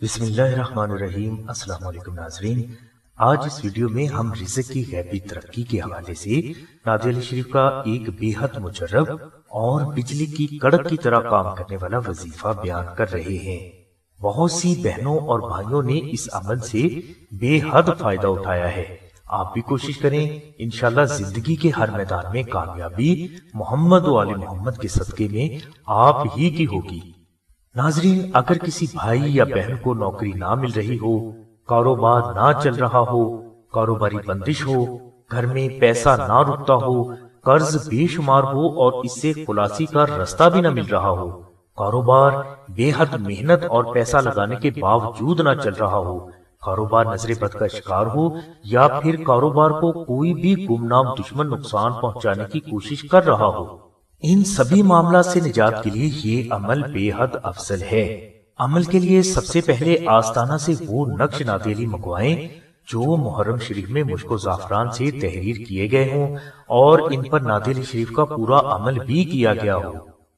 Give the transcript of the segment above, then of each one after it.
बिस्मिल्लाहिर्रहमानिर्रहीम। अस्सलाम वालेकुम नाज़रीन, आज इस वीडियो में हम रिज़्क की गैबी तरक्की के हवाले से नादे अली शरीफ का एक बेहद मुजर्रब और बिजली की कड़क की तरह काम करने वाला वजीफा बयान कर रहे हैं। बहुत सी बहनों और भाइयों ने इस अमल से बेहद फायदा उठाया है। आप भी कोशिश करें, इंशाल्लाह जिंदगी के हर मैदान में कामयाबी मोहम्मद व आले मोहम्मद के सदके में आप ही की होगी। नाजरीन, अगर किसी भाई या बहन को नौकरी ना मिल रही हो, कारोबार ना चल रहा हो, कारोबारी बंदिश हो, घर में पैसा ना रुकता हो, कर्ज बेशुमार हो और इससे खुलासी का रास्ता भी ना मिल रहा हो, कारोबार बेहद मेहनत और पैसा लगाने के बावजूद ना चल रहा हो, कारोबार नजरे बद का शिकार हो या फिर कारोबार को कोई भी गुमनाम दुश्मन नुकसान पहुंचाने की कोशिश कर रहा हो, इन सभी मामला से निजात के लिए ये अमल बेहद अफजल है। अमल के लिए सबसे पहले आस्ताना से वो नक्श नादे अली मंगवाएं जो मुहर्रम शरीफ में मुश्को ज़ाफ़रान से तहरीर किए गए हों और इन पर नादे अली शरीफ का पूरा अमल भी किया गया हो।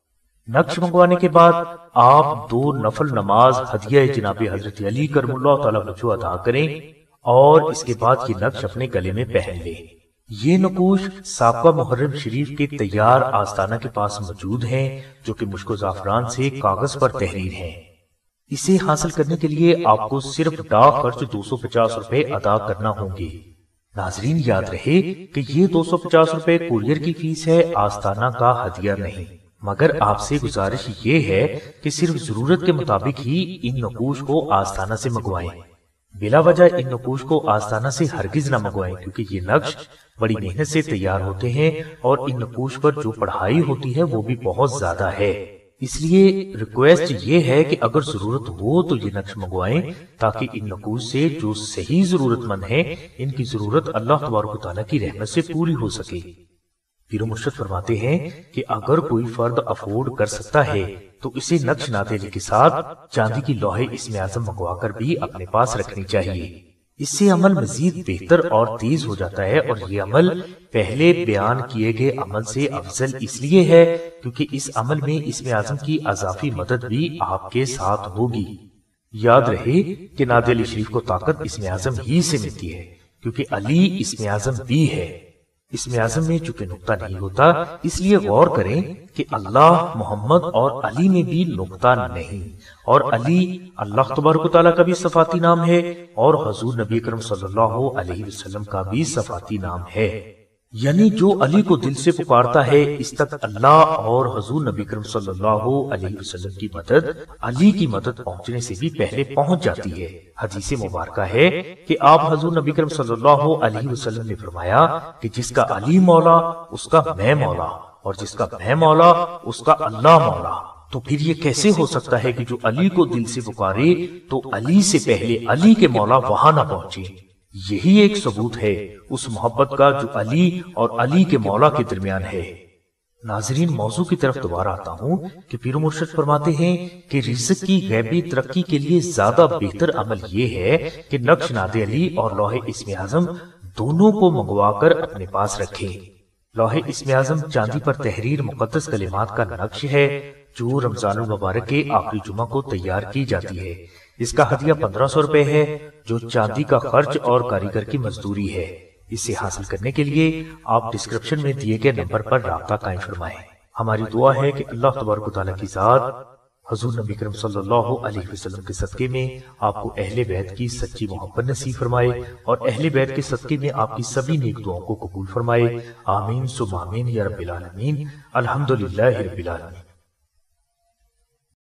नक्श मंगवाने के बाद आप 2 नफल नमाज हदिया जनाब हजरत अली करमुल्लाह तआला वजहू अदा करें और इसके बाद ये नक्श अपने गले में पहन लें। ये नकूश साबका मुहर्रम शरीफ के तैयार आस्ताना के पास मौजूद हैं, जो कि मुश्को ज़ाफ़रान से कागज पर तहरीर हैं। इसे हासिल करने के लिए आपको सिर्फ डाक खर्च 250 रुपए अदा करना होंगे। नाजरीन, याद रहे कि ये 250 रुपए कुरियर की फीस है, आस्ताना का हदिया नहीं। मगर आपसे गुजारिश ये है कि सिर्फ जरूरत के मुताबिक ही इन नकूश को आस्ताना से मंगवाएं। बिला वजह इन नकूश को आस्ताना से हरगिज न मंगवाएं, क्योंकि ये नक्श बड़ी मेहनत से तैयार होते हैं और इन नकूश पर जो पढ़ाई होती है वो भी बहुत ज्यादा है। इसलिए रिक्वेस्ट ये है कि अगर जरूरत हो तो ये नक्श मंगवाएं, ताकि इन नकूश से जो सही जरूरतमंद है इनकी जरूरत अल्लाह तबारक व तआला की रहमत से पूरी हो सके। पीरो मुर्शिद फरमाते हैं कि अगर कोई फर्द अफोर्ड कर सकता है तो इसे नक्श नादे अली के साथ चांदी की लोहे इसमें आजम मंगवाकर भी अपने पास रखनी चाहिए। इससे अमल मजीद बेहतर और तेज हो जाता है और ये अमल पहले बयान किए गए अमल से अफजल इसलिए है क्योंकि इस अमल में इसमें आजम की अजाफी मदद भी आपके साथ होगी। याद रहे कि नादे अली शरीफ को ताकत इसमें आजम ही से मिलती है, क्योंकि अली इसमें आजम भी है। इसमें आजम में चूंकि नुक्ता नहीं होता, इसलिए गौर करें कि अल्लाह, मोहम्मद और अली में भी नुक्ता नहीं, और अली अल्लाह तबारक व तआला का भी सफाती नाम है और हुजूर नबी अकरम सल्लल्लाहु अलैहि वसल्लम का भी सफाती नाम है। यानी जो अली को दिल से पुकारता है, इस तक अल्लाह और हुजूर नबी अकरम सल्लल्लाहु अलैहि वसल्लम की मदद अली की मदद पहुंचने से भी पहले पहुंच जाती है। हदीस मुबारक है कि आप हुजूर नबी अकरम सल्लल्लाहु अलैहि वसल्लम ने फरमाया कि जिसका अली मौला उसका मैं मौला, और जिसका मैं मौला उसका अल्लाह मौला। तो फिर ये कैसे हो सकता है कि जो अली को दिल से पुकारे तो अली से पहले अली के मौला वहां ना पहुंचे? यही एक सबूत है उस मोहब्बत का जो अली और अली के मौला के दरमियान है। नाजरीन, मौजू की तरफ दोबारा आता हूँ कि पीरो मुर्शिद फरमाते हैं कि रिज़्क की गैबी तरक्की के लिए ज्यादा बेहतर अमल ये है कि नक्श नादे अली और लोहे इसमें आजम दोनों को मंगवाकर अपने पास रखें। लोहे इसमें आजम चांदी पर तहरीर मुकद्दस कलिमात का नक्श है जो रमजानुल मुबारक के आखिरी जुमा को तैयार की जाती है। इसका हदिया 1500 रुपए है, जो चांदी का खर्च और कारीगर की मजदूरी है। इसे हासिल करने के लिए आप डिस्क्रिप्शन में दिए गए नंबर पर राब्ता कायम फरमाएं। हमारी दुआ है कि अल्लाह तबारक व तआला की ज़ात हुजूर नबी करम सल्लल्लाहु अलैहि वसल्लम के सदके में आपको अहले बैत की सच्ची मोहब्बत नसीब फरमाए और अहले बैत के सदके में आपकी सभी नेक दुआओं को कबूल फरमाए। आमीन सुम्मा आमीन या रब्बिल आलमीन। अल्हम्दुलिल्लाहि रब्बिल आलमीन।